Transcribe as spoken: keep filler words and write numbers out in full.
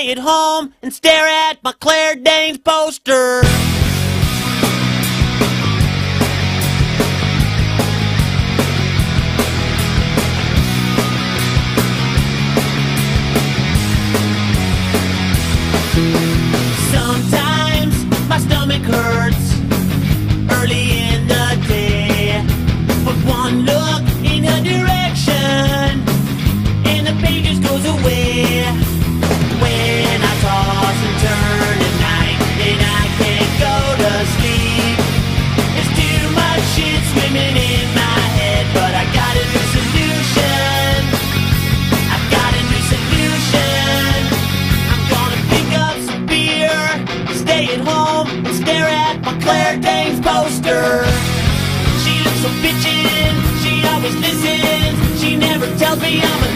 stay at home and stare at my Claire Danes poster. Sometimes my stomach hurts early in the day, but one look in her direction and the pain just goes away. When I toss and turn at night and I can't go to sleep, there's too much shit swimming in my head, but I got a new solution. I've got a new solution. I'm gonna pick up some beer, stay at home and stare at my Claire Danes poster. She looks so bitchin', she always listens, she never tells me I'm a